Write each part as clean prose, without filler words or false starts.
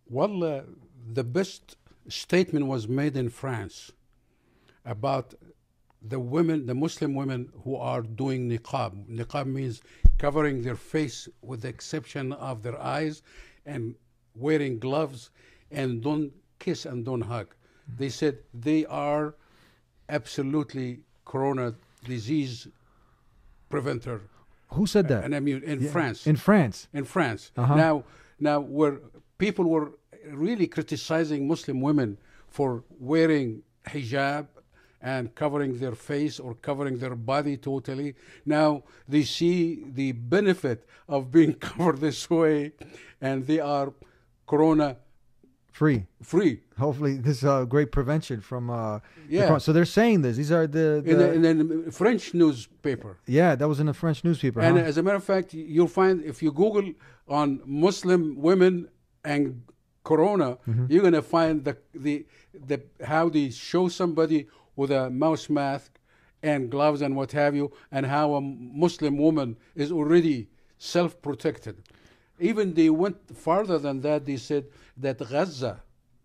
Well, the best statement was made in France about the women, the Muslim women who are doing niqab. Niqab means covering their face with the exception of their eyes and wearing gloves and don't kiss and don't hug. They said they are absolutely corona disease preventer. Who said that? And I mean in Yeah, France. In France. In France. Uh-huh. Now where people were really criticizing Muslim women for wearing hijab and covering their face or covering their body totally. Now they see the benefit of being covered this way, and they are corona Free. free. Hopefully, this is a great prevention from. Yeah. So they're saying this. These are the. In the French newspaper. Yeah, that was in a French newspaper. And huh? as a matter of fact, you'll find if you Google on Muslim women and corona, you're gonna find the how they show somebody with a mouse mask and gloves and what have you, and how a Muslim woman is already self-protected. Even they went farther than that. They said that Gaza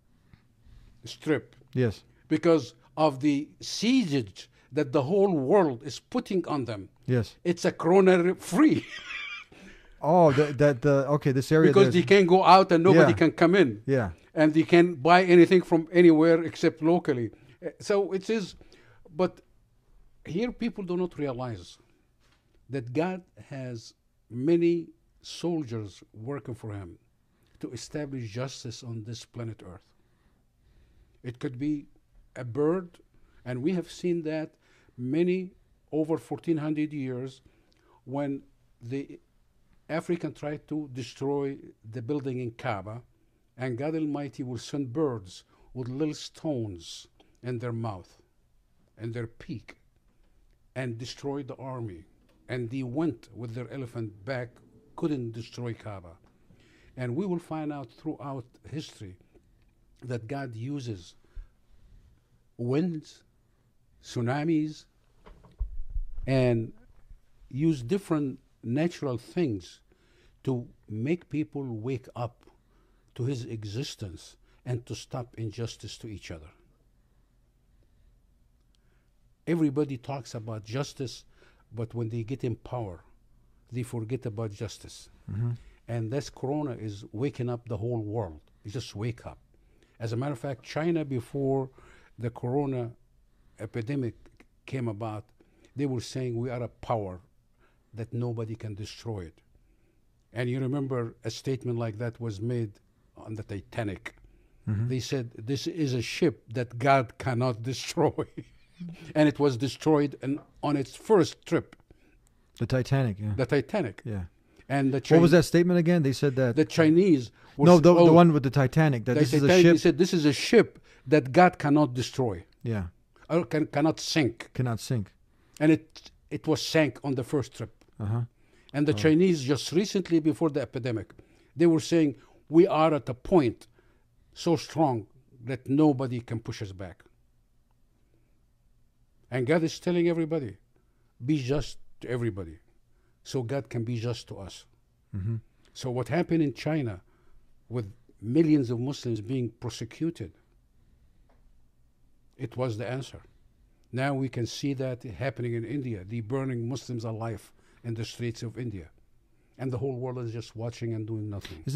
Strip, Yes. because of the siege that the whole world is putting on them, Yes. it's a corona free. Oh, okay. This area. Because they can't go out and nobody Yeah. can come in. Yeah. And they can't buy anything from anywhere except locally. So it is, but here people do not realize that God has many soldiers working for him to establish justice on this planet Earth. It could be a bird, and we have seen that many over 1400 years when the African tried to destroy the building in Kaaba, and God Almighty will send birds with little stones in their mouth and their beak and destroy the army. And they went with their elephant back, couldn't destroy Kaaba. And we will find out throughout history that God uses winds, tsunamis, and use different natural things to make people wake up to his existence and to stop injustice to each other. Everybody talks about justice, but when they get in power, they forget about justice. And this corona is waking up the whole world. It just wake up. As a matter of fact, China, before the corona epidemic came about, they were saying we are a power that nobody can destroy it. And you remember a statement like that was made on the Titanic. They said, this is a ship that God cannot destroy. And it was destroyed on its first trip, The Titanic. Yeah. the Titanic. Yeah. And the What was that statement again? They said that. The Chinese were No, the one with the Titanic. That the this is a Titanic, ship. they said this is a ship that God cannot destroy Yeah. or cannot sink. Cannot sink. And it was sank on the first trip. Uh-huh. And the Chinese just recently before the epidemic, they were saying we are at a point so strong that nobody can push us back. And God is telling everybody, be just to everybody, so God can be just to us. So what happened in China with millions of Muslims being persecuted, it was the answer. Now we can see that happening in India, the burning Muslims alive in the streets of India. And the whole world is just watching and doing nothing.